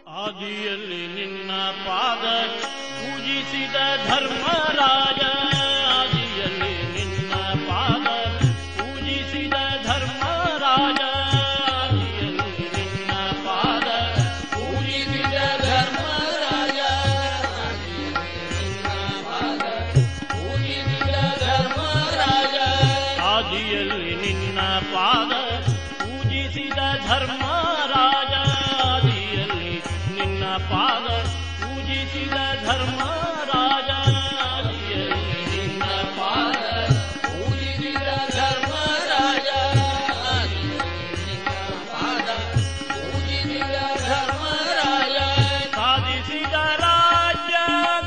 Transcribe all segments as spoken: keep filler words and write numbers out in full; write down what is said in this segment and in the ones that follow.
ಆದಿಯಲ್ಲಿ ನಿನ್ನ ಪಾದ ಪೂಜಿಸಿದ ಧರ್ಮರಾಜ, ಆದಿಯಲ್ಲಿ ನಿನ್ನ ಪಾದ ಪೂಜಿಸಿದ ಧರ್ಮರಾಜ, ಆದಿಯಲ್ಲಿ ನಿನ್ನ ಪಾದ ಪೂಜಿಸಿದ ಧರ್ಮರಾಜ, ಪೂಜಿಸಿದ ಧರ್ಮರಾಜ, ಆದಿಯಲ್ಲಿ ನಿನ್ನ ಪಾದ ಪೂಜಿಸಿದ ಧರ್ಮರಾಜ, ಆದಿಯಲ್ಲಿ ನಿನ್ನ ಪಾದ ಪೂಜಿಸಿದ ಧರ್ಮರಾಜ, ಆದಿಯಲ್ಲಿ ನಿನ್ನ ಪಾದ ಪೂಜಿಸಿದ ಧರ್ಮರಾಜ, ನಿನ್ನ ಪಾದ ಪೂಜಿಸಿದ ಧರ್ಮರಾಜ, ಸಾಧಿಸಿದ ರಾಜ್ಯ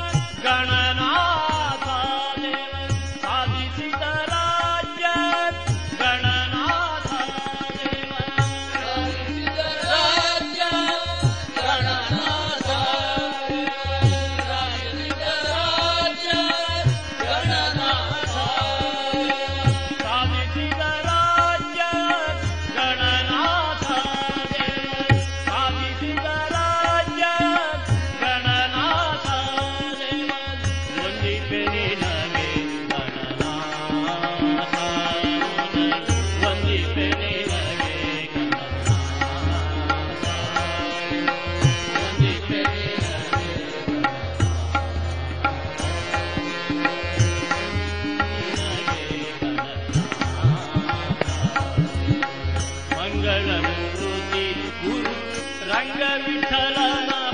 ಗಣನಾಥ ದೇವ, ಸಾಧಿಸಿದ ರಾಜ್ಯ ಗಣನಾಥ ದೇವ, ಸಾಧಿಸಿದ ರಾಜ್ಯ ಗಣನಾಥ ದೇವ, ಸಾಧಿಸಿದ ರಾಜ್ಯ ಗಣನಾಥ ದೇವ, ಸಾಧಿಸಿದ ರಾಜ್ಯ ಗಣನಾಥ ದೇವ, ಸಾಧಿಸಿದ ರಾಜ್ಯ ಗಣನಾಥ ದೇವ, ವಂದಿಪೆ ನಿನಗೆ ಗಣನಾಥ, ವಂದಿಪೆ ನಿನಗೆ ಗಣನಾಥ, ವಂದಿಪೆ ಮಂಗಳ ಮೂರ್ತಿ ಗುರು ರಂಗ ವಿಠಲನ